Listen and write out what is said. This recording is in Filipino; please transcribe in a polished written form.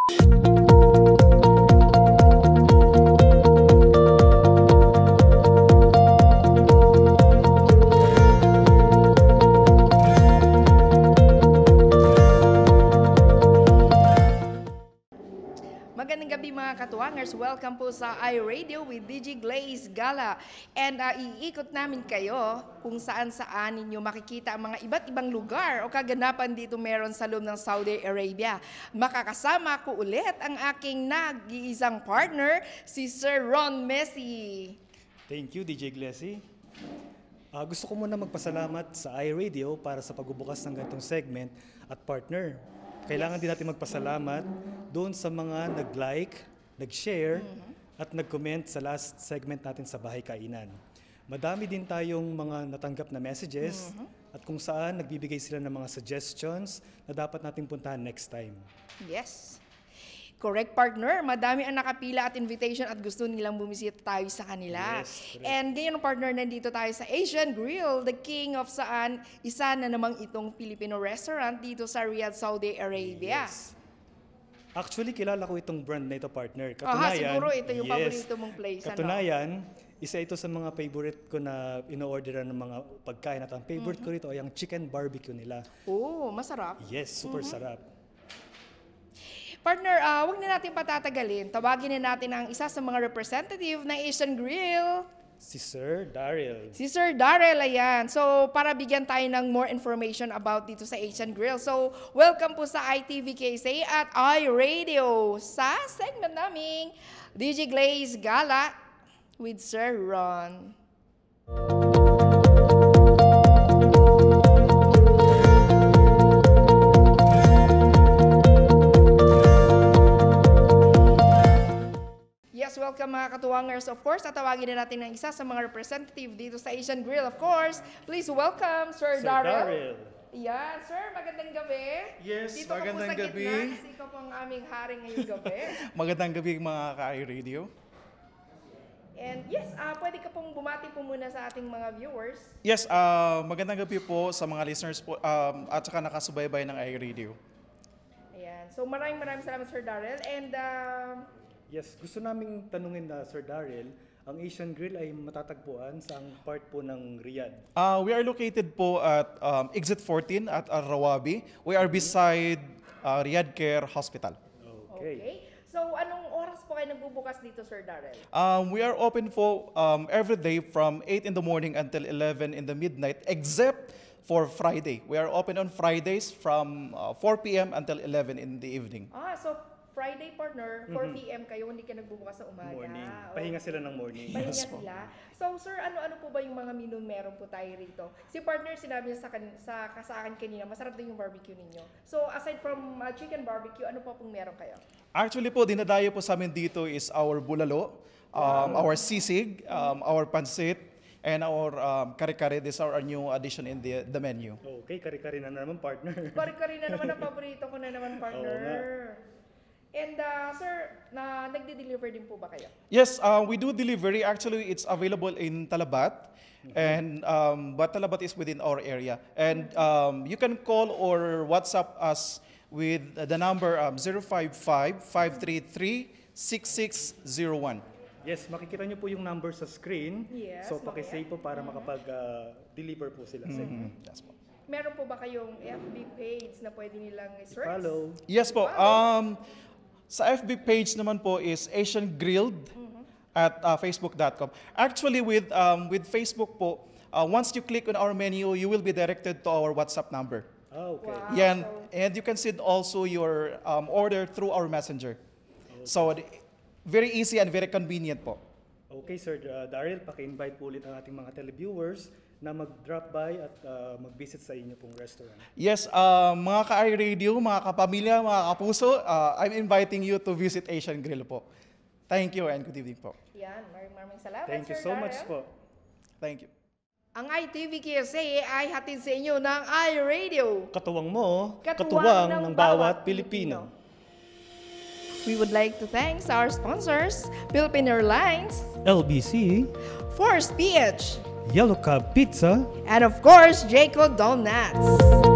Magandang gabi mga katuwangers. Welcome po sa iRadio with DJ Glaze Gala. And iikot namin kayo kung saan-saan ninyo makikita ang mga iba't ibang lugar o kaganapan dito meron sa loob ng Saudi Arabia. Makakasama ko ulit ang aking nag-iisang partner, si Sir Ron Messi. Thank you, DJ Glaze. Gusto ko muna magpasalamat sa iRadio para sa pagbubukas ng ganitong segment at partner. Kailangan din natin magpasalamat doon sa mga nag-like, nag-share, at nag-comment sa last segment natin sa Bahay Kainan. Madami din tayong mga natanggap na messages at kung saan nagbibigay sila ng mga suggestions na dapat nating puntahan next time. Yes. Correct, partner. Madami ang nakapila at invitation at gusto nilang bumisita tayo sa kanila. Yes, and ngayon, partner, nandito tayo sa Asian Grill, the king of saan, isa na namang itong Filipino restaurant dito sa Riyadh, Saudi Arabia. Yes. Actually, kilala ko itong brand na ito, partner. Siguro ito yung paborito mong place. Katunayan, isa ito sa mga favorite ko na ino-orderan ng mga pagkain. At ang favorite ko rito ay ang chicken barbecue nila. Oh, masarap. Yes, super sarap. Partner, huwag na natin patatagalin. Tawagin na natin ang isa sa mga representative ng Asian Grill. Si Sir Daryl. Si Sir Daryl, ayan. So, para bigyan tayo ng more information about dito sa Asian Grill. So, welcome po sa ITV-KSA at iRadio sa segment naming DJ Glaze Gala with Sir Ron. Welcome mga katuwangers. Of course, tatawagin na natin ng isa sa mga representative dito sa Asian Grill. Of course, please welcome Sir Daryl. Yan, sir, magandang gabi. Yes, dito magandang gabi. Gitna, kasi ikaw po ang aming hari ngayong gabi. Magandang gabi mga ka-iRadio. And yes, pwede ka pong bumati po muna sa ating mga viewers. Yes, magandang gabi po sa mga listeners po at saka nakasubaybay ng iRadio. Ayan, so maraming salamat Sir Daryl. And yes, gusto naming tanungin na Sir Daryl, ang Asian Grill ay matatagpuan sa part po ng Riyadh. We are located po at Exit 14 at Al-Rawabi. We are beside Riyadh Care Hospital. Okay. So, anong oras po kayo nagbubukas dito, Sir Daryl? We are open for every day from 8 in the morning until 11 in the midnight, except for Friday. We are open on Fridays from 4 p.m. until 11 in the evening. So Friday, partner, 4 p.m. kayo, hindi ka nagbubukas sa umaga. Morning. Pahinga sila ng morning. Pahinga sila. So, sir, ano-ano po ba yung mga menu meron po tayo rito? Si partner, sinabi niya sa akin kanina, masarap din yung barbecue ninyo. So, aside from chicken barbecue, ano pa pong meron kayo? Actually po, dinadayo po sa amin dito is our bulalo, our sisig, our pansit, and our kare-kare. These are our new addition in the menu. Okay, kare-kare na naman, partner. Kare-kare na naman ang paborito ko na naman, partner. And sir, nagde-deliver din po ba kayo? Yes, we do delivery. Actually, it's available in Talabat, and but Talabat is within our area. And you can call or WhatsApp us with the number 055-533-6601. Yes, makikita niyo po yung number sa screen. Yes, so pakisave po para makapag-deliver po sila sa inyo. Yes po. Meron po ba kayong FB page na pwede nilang i-search? Follow. Yes po. Sa FB page naman po is Asian Grilled at facebook.com. Actually, with Facebook po, once you click on our menu, you will be directed to our WhatsApp number. Okay. Wow. Yeah, and you can send also your order through our messenger. So, very easy and very convenient po. Okay, Sir Daryl, paki-invite po ulit ang ating mga televiewers na mag-drop by at mag-visit sa inyo pong restaurant. Yes, mga ka-iRadio, mga kapamilya, mga kapuso, I'm inviting you to visit Asian Grill po. Thank you and good evening po. Yan, maraming salamat, Thank you Sir so Daryl. much po. Thank you. Ang ITV-KSA ay hatid sa inyo ng iRadio. Katuwang mo, Katuwang ng bawat Pilipino. We would like to thank our sponsors, Philippine Airlines, LBC, Force PH, Yellow Cab Pizza, and of course, Jayco Donuts.